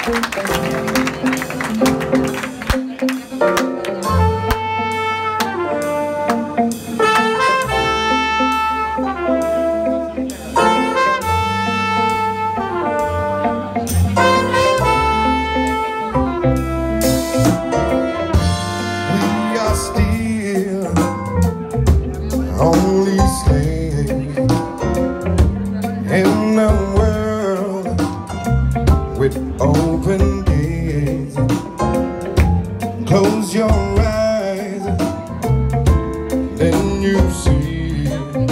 Only slave in the world with open gaze. Close your eyes, then you see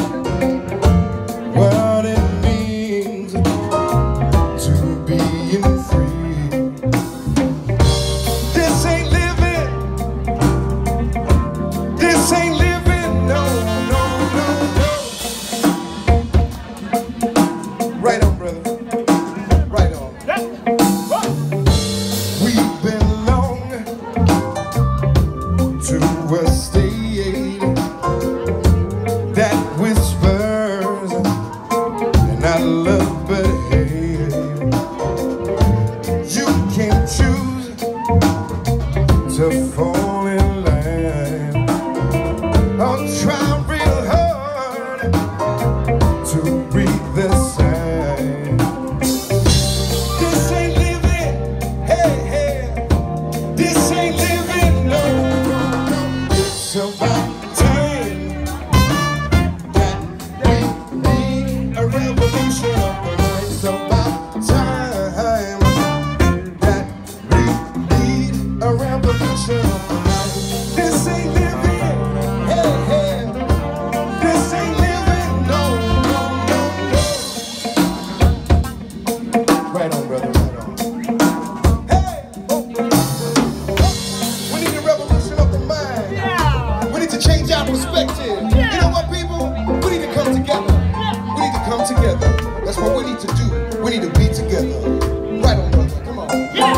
what it means to be free. This ain't living, this ain't living, no. Right on, brother. Right on. We belong to a state that whispers, and I love but hate. You can choose to fall in line or try real hard to breathe the sign. This ain't living, hey, hey. This ain't living, no. It's about time that we need a revolution of the mind. It's about time that we need a revolution of the mind. This ain't living, hey, hey. This ain't living, no. Right on, brother, right on. Hey! We need a revolution of the mind. Yeah. We need to change our perspective. Yeah. You know what, people? We need to come together. We need to come together. That's what we need to do. We need to be together. Right on, brother. Come on. Yeah.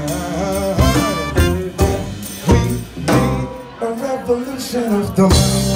Revolution of the mind.